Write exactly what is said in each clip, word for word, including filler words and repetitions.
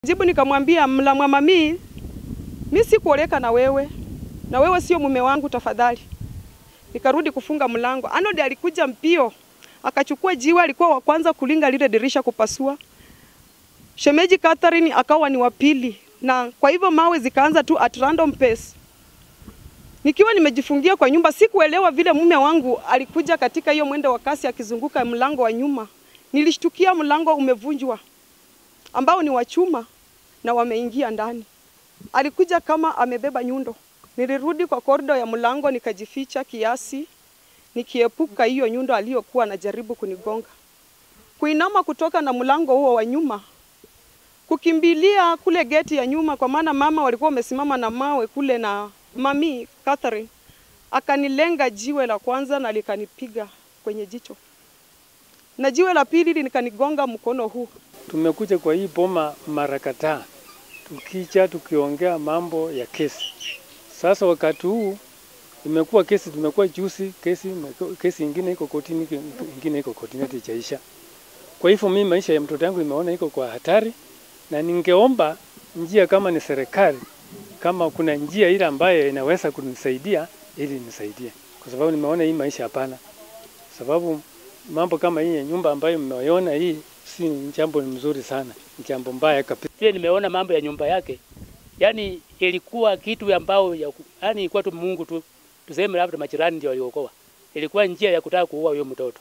Jibu nikamwambia, mla mami, mimi sikuoleka na wewe. Na wewe sio mume wangu tafadhali. Nikarudi kufunga mlango. Anodi alikuja mpio. Akachukua jiwe, alikuwa wa kwanza kulinga lile dirisha kupasua. Shemeji Catherine akawa ni wa pili. Na kwa hivyo mawe zikaanza tu at random pace. Nikiwa nimejifungia kwa nyumba, sikuelewa vile mume wangu alikuja katika hiyo mwendo wa kasi akizunguka mlango wa nyuma. Nilishtukia mlango umevunjwa, ambao ni wa chuma, na wameingia ndani. Alikuja kama amebeba nyundo. Nilirudi kwa korido ya mlango nikajificha kiasi, nikiepuka hiyo nyundo aliyokuwa anajaribu kunigonga. Kuinama kutoka na mlango huo wa nyuma, kukimbilia kule geti ya nyuma, kwa maana mama walikuwa wamesimama na mawe kule, na mami Catherine akanilenga jiwe la kwanza na likanipiga kwenye jicho. Na jiwe la pili likanigonga mkono huu. Tumekuja kwa hii boma mara kadhaa, tukicha tukiongea mambo ya kesi. Sasa wakati huu imekuwa kesi, tumekuwa juzi kesi, kesi nyingine iko kotini, nyingine iko kotini haijaisha. Kwa hivyo mimi maisha ya mtoto wangu nimeona iko kwa hatari, na ningeomba njia kama ni serikali, kama kuna njia ile ambayo inaweza kunisaidia ili nisaidie, kwa sababu nimeona hii maisha hapana. Sababu mambo kama hii nyumba ambayo mmeona hii si jambo mzuri sana, ni jambo mbaya kabisa. Pia nimeona mambo ya nyumba yake. Yaani ilikuwa kitu ambao ya, yani ilikuwa tu Mungu tu, tuseme labda majirani ndio waliokoa. Ilikuwa njia ya kutaka kuua huyo mtoto.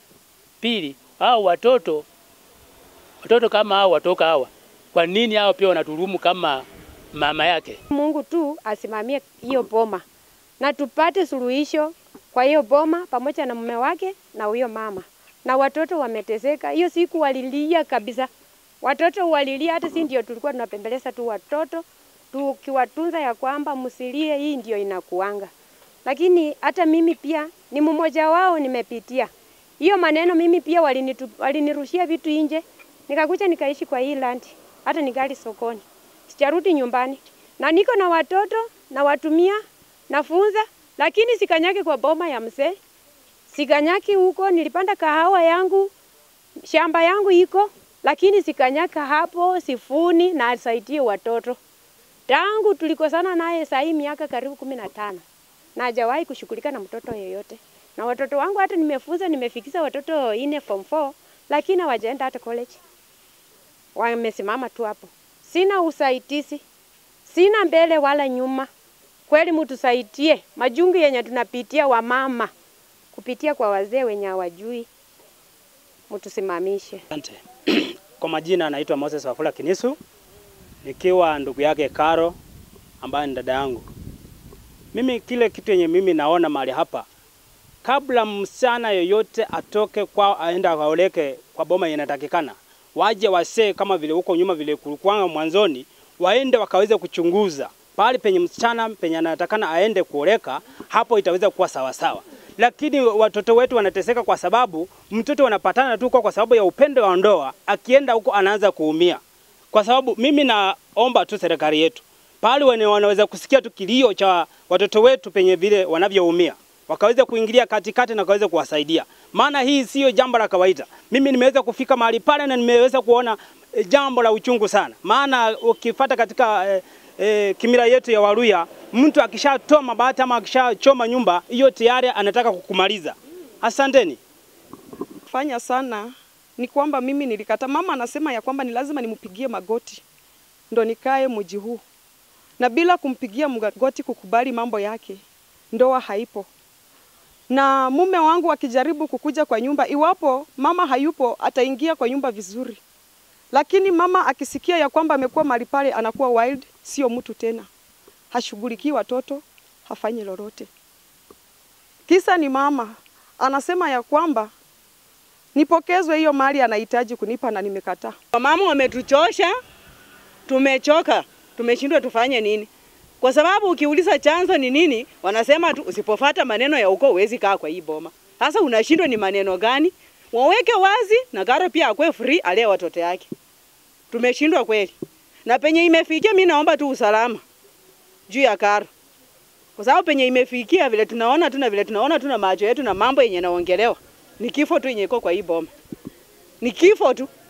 Pili, hao watoto watoto kama hao watoka hawa, kwa nini hao pia wanaturumu kama mama yake? Mungu tu asimamie hiyo boma na tupate suluhisho kwa hiyo boma pamoja na mume wake na huyo mama. Na watoto wameteseka. Hiyo siku walilia kabisa. Watoto walilia, hata si ndio tulikuwa tunapembeleza tu watoto tukiwatunza ya kwamba msilie, hii ndio inakuanga. Lakini hata mimi pia ni mmoja wao, nimepitia hiyo maneno. Mimi pia walinitu, walinirushia vitu nje, nikakuja nikaishi kwa hii land, hata nigali sokoni, sijarudi nyumbani, na niko na watoto na watumia nafunza, lakini sikanyaki kwa boma ya mzee. Sikanyaki huko, nilipanda kahawa yangu, shamba yangu iko, lakini sikanyaka hapo sifuni na asaidie watoto. Tangu tulikosana naye saa hii miaka karibu kumi na tano. Na hajawahi kushughulika na mtoto yeyote. Na watoto wangu hata nimefunza, nimefikisha watoto ine form four, lakini hawajaenda hata college. Wamesimama tu hapo. Sina usaidizi. Sina mbele wala nyuma. Kweli mtusaidie majungu yenye tunapitia wa mama, kupitia kwa wazee wenye hawajui, mtusimamishe. Asante. Kwa majina anaitwa Moses Wafula Kinisu, nikiwa ndugu yake Karo ambaye ni dada yangu. Mimi kile kitu yenye mimi naona mahali hapa, kabla msichana yoyote atoke kwa aenda akaoleke kwa boma inatakikana, waje wasee kama vile huko nyuma vile kulikuwa mwanzoni, waende wakaweze kuchunguza pale penye msichana penye anatakana aende kuoleka, hapo itaweza kuwa sawa sawa. Lakini watoto wetu wanateseka kwa sababu mtoto wanapatana tu kwa sababu ya upendo wa ndoa, akienda huko anaanza kuumia. Kwa sababu mimi naomba tu serikali yetu, pale wene wanaweza kusikia tu kilio cha watoto wetu penye vile wanavyoumia, wakaweza kuingilia katikati na kaweza kuwasaidia. Maana hii sio jambo la kawaida. Mimi nimeweza kufika mahali pale na nimeweza kuona e, jambo la uchungu sana. Maana ukifuata katika e, e, kimila yetu ya Waluya, mtu akishatoa mabati ama akishachoma nyumba, hiyo tayari anataka kukumaliza. Asanteni. Fanya sana ni kwamba mimi nilikata. Mama anasema ya kwamba ni lazima nimpigie magoti ndo nikae mji huu. Na bila kumpigia magoti kukubali mambo yake, ndoa haipo. Na mume wangu akijaribu kukuja kwa nyumba, iwapo mama hayupo ataingia kwa nyumba vizuri. Lakini mama akisikia ya kwamba amekuwa mahali pale, anakuwa wild, sio mtu tena. Hashughulikii watoto, hafanyi lolote. Kisa ni mama anasema ya kwamba nipokezwe hiyo mali anahitaji kunipa na nimekataa. Mama wametuchosha, tumechoka, tumeshindwa tufanye nini? Kwa sababu ukiuliza chanzo ni nini, wanasema tu usipofuata maneno ya uko huwezi kaa kwa hii boma. Sasa unashindwa ni maneno gani? Waweke wazi na Karo pia akwe free alee watoto yake. Tumeshindwa kweli. Na penye imefikia mimi naomba tu usalama juu ya Karo. Kwa sababu penye imefikia vile tunaona tu na vile tunaona tu na macho yetu na mambo yenye naongelewa, ni kifo tu yenye iko kwa hii boma. Ni kifo tu.